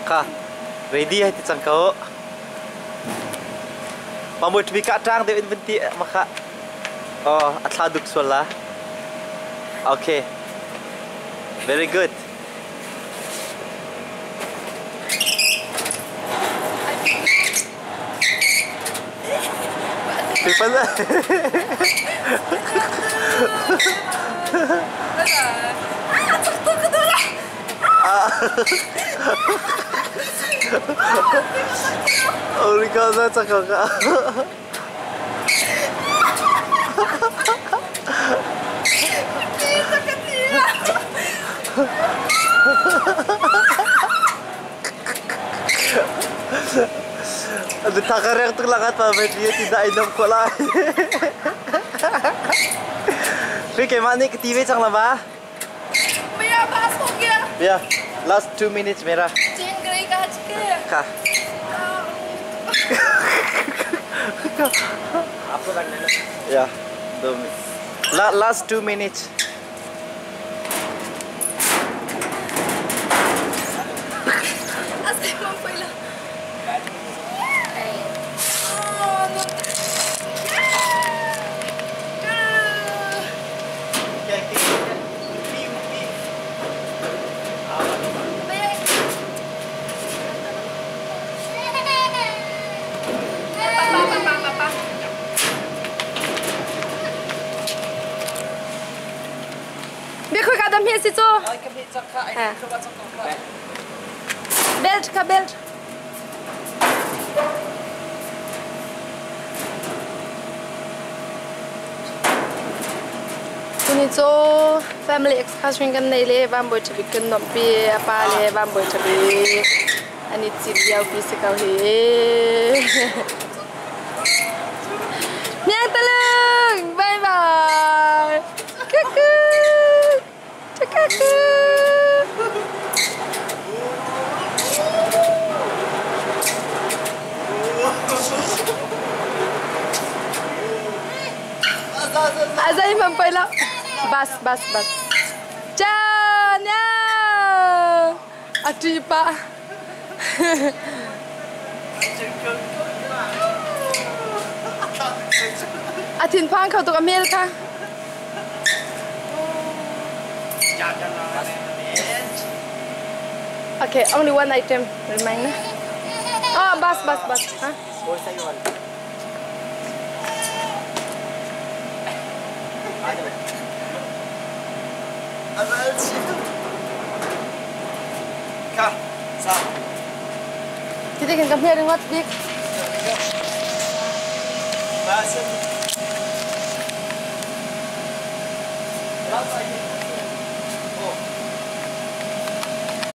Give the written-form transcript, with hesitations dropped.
Kak, ready ya ti cangkau. Pamut bika trang te inventi maka. Oh, atladuk sola. Okay. Very good. People. Oh, ikaw na tsaka ka. Ada takarang tu langat pa, dia tidak inom ko lang. Fikir mana ke TV cang lah ba? Maya bahas ho gaya. Ya, last 2 minutes merah. Chain grey ka chike. Ka. Apa करने लगे? Ya, 2 minutes. Last 2 minutes. Asal kau pula. Dia kau kadang ni situ. Ay, kami tsaka ay coba tsaka. Belt ka belt. Kuni so family excursion kan nei le bamboy chabi kan nom pi apa le bamboy chabi ani chibiau pi se kau he. Nyang talung. Bye bye. Kuku. Kuku. Azai mampai lah. Bas. Janya. Aduh pak. Atin pang kau tu kamel kah? Okay, only one item remain. Oh, bas. Huh? कौन सा ये वाला? Ka. Sa. Kita kan come here and watch big. Basin. Last idea.